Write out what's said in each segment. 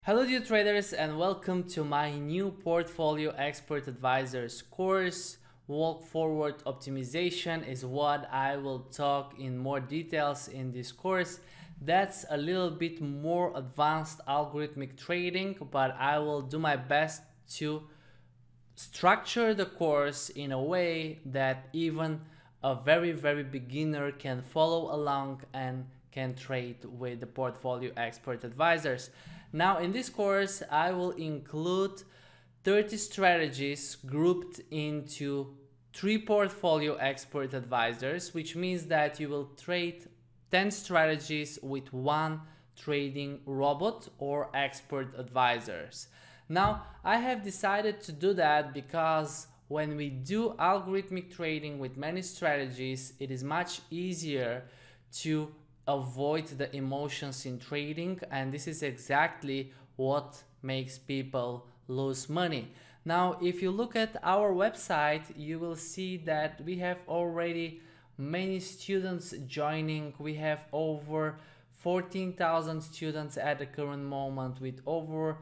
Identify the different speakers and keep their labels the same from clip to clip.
Speaker 1: Hello dear traders and welcome to my new Portfolio Expert Advisors course. Walk forward optimization is what I will talk in more details in this course. That's a little bit more advanced algorithmic trading, but I will do my best to structure the course in a way that even a very beginner can follow along and can trade with the Portfolio Expert Advisors. Now in this course I will include 30 strategies grouped into 3 Portfolio Expert Advisors, which means that you will trade 10 strategies with one trading robot or expert advisors. Now I have decided to do that because when we do algorithmic trading with many strategies, it is much easier to avoid the emotions in trading, and this is exactly what makes people lose money. Now if you look at our website, you will see that we have already many students joining. We have over 14,000 students at the current moment with over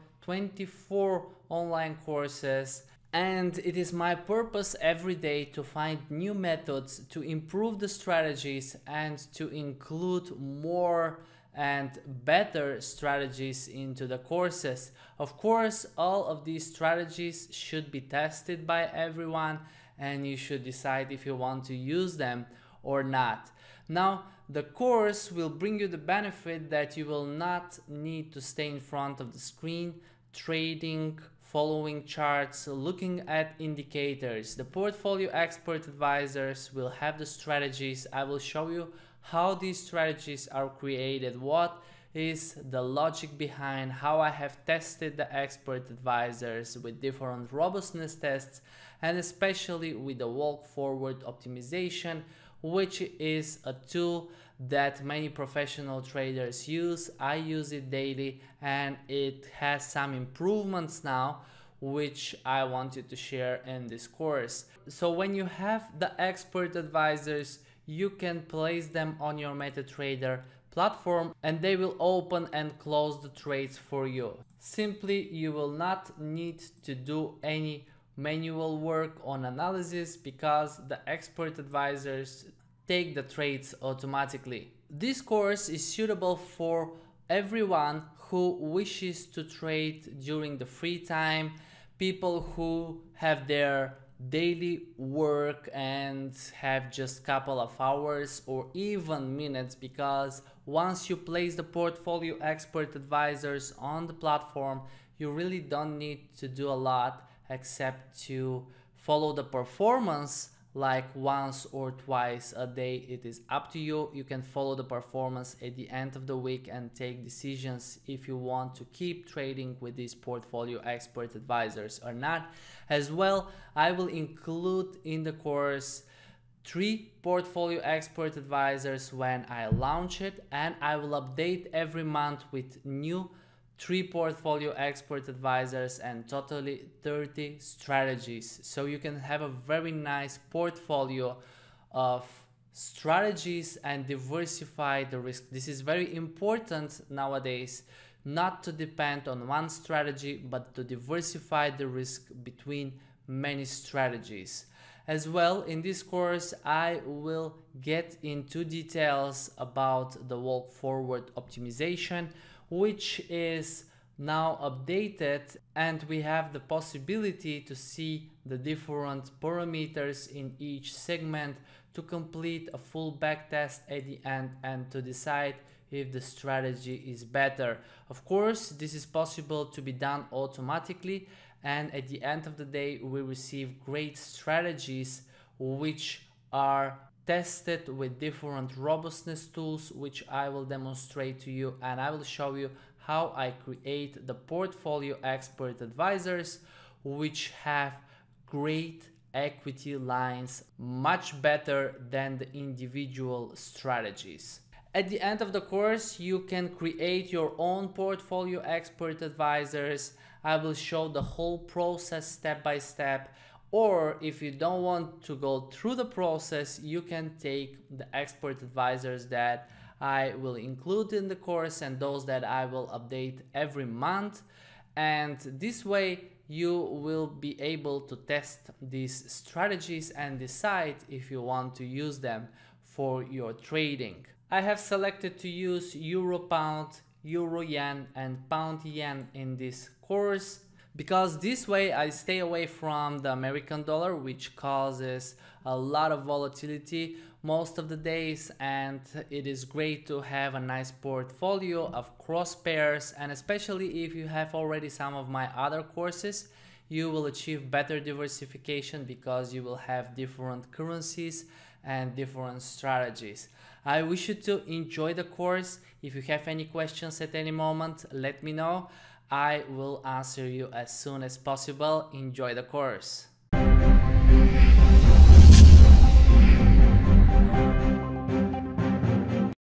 Speaker 1: 24 online courses. And it is my purpose every day to find new methods to improve the strategies and to include more and better strategies into the courses. Of course, all of these strategies should be tested by everyone and you should decide if you want to use them or not. Now, the course will bring you the benefit that you will not need to stay in front of the screen trading, following charts, looking at indicators. The Portfolio Expert Advisors will have the strategies. I will show you how these strategies are created, what is the logic behind, how I have tested the expert advisors with different robustness tests, and especially with the walk forward optimization, which is a tool that many professional traders use. I use it daily and it has some improvements now which I wanted to share in this course. So when you have the expert advisors, you can place them on your MetaTrader platform and they will open and close the trades for you. Simply, you will not need to do any manual work on analysis because the expert advisors take the trades automatically. This course is suitable for everyone who wishes to trade during the free time, people who have their daily work and have just a couple of hours or even minutes, because once you place the Portfolio Expert Advisors on the platform, you really don't need to do a lot except to follow the performance like once or twice a day. It is up to you. You can follow the performance at the end of the week and take decisions if you want to keep trading with these Portfolio Expert Advisors or not. As well, I will include in the course 3 Portfolio Expert Advisors when I launch it, and I will update every month with new 3 Portfolio Expert Advisors and totally 30 strategies. So you can have a very nice portfolio of strategies and diversify the risk. This is very important nowadays, not to depend on one strategy, but to diversify the risk between many strategies. As well, in this course, I will get into details about the walk forward optimization, which is now updated, and we have the possibility to see the different parameters in each segment to complete a full backtest at the end and to decide if the strategy is better. Of course, this is possible to be done automatically, and at the end of the day we receive great strategies which are tested with different robustness tools, which I will demonstrate to you, and I will show you how I create the Portfolio Expert Advisors, which have great equity lines, much better than the individual strategies. At the end of the course, you can create your own Portfolio Expert Advisors. I will show the whole process step by step. Or if you don't want to go through the process, you can take the expert advisors that I will include in the course and those that I will update every month. And this way you will be able to test these strategies and decide if you want to use them for your trading. I have selected to use Euro Pound, Euro Yen and Pound Yen in this course because this way I stay away from the American dollar, which causes a lot of volatility most of the days, and it is great to have a nice portfolio of cross pairs, and especially if you have already some of my other courses, you will achieve better diversification because you will have different currencies and different strategies. I wish you to enjoy the course. If you have any questions at any moment, let me know. I will answer you as soon as possible. Enjoy the course.